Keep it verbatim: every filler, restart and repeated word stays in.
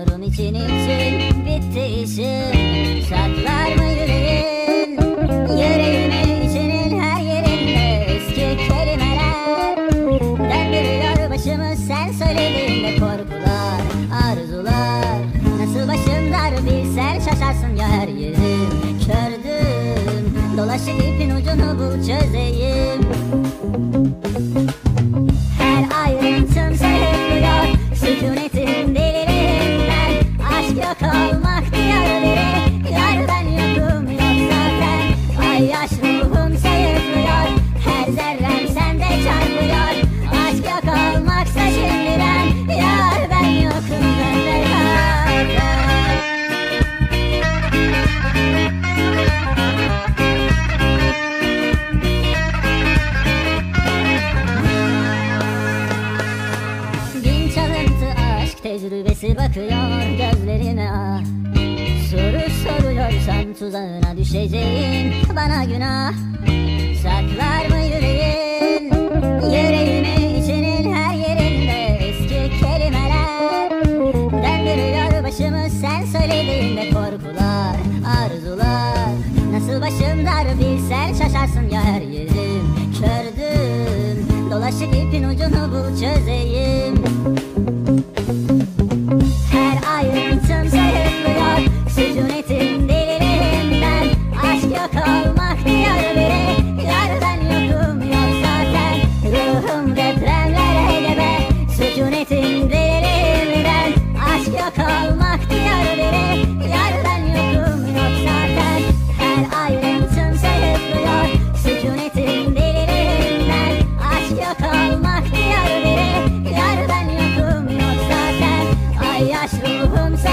Soruyorum için için bitti işin. Saklar mı yüreğin? Yüreğimi içinin her yerinde eski kelimeler döndürüyor başımı sen söylediğinde. Korkular, arzular nasıl başım dar bilsen şaşarsın ya. Her yerim kördüm, dolaşıp ipin ucunu bul çözeyim. Her ayrıntım sayıklıyor sükunetin delilerinden. Aşk yok olmak diyor biri, yar ben yokum yok zaten. Ay yaş ruhum sayıklıyor, her zerrem sende çarpıyor. Aşk yok olmaksa şimdiden, yar ben yokum sende zaten. Bin çalıntı aşk tecrübesi bakıyor gözlerine ah. Soru soruyorsam tuzağına düşeceğim, bana günah. Saklar mı yüreğin? Yüreğimi içinin her yerinde eski kelimeler döndürüyor başımı sen söylediğinde. Korkular, arzular nasıl başım dar bilsen şaşarsın ya. Her yerim kördüm, dolaşıp ipin ucunu bul çözeyim. Her ayrıntım sayıklıyor sükunetin delilerinden. Aşk yok olmak diyor biri, yar ben yokum yok zaten. Ruhum depremlere gebe sükunetin delilerinden. Aşk yok olmak diyor biri, yar ben yokum yok zaten. Her ayrıntım sayıklıyor sükunetin delilerinden. Aşk yok olmak diyor biri, yar ben yokum yok zaten. Ay yaş ruhum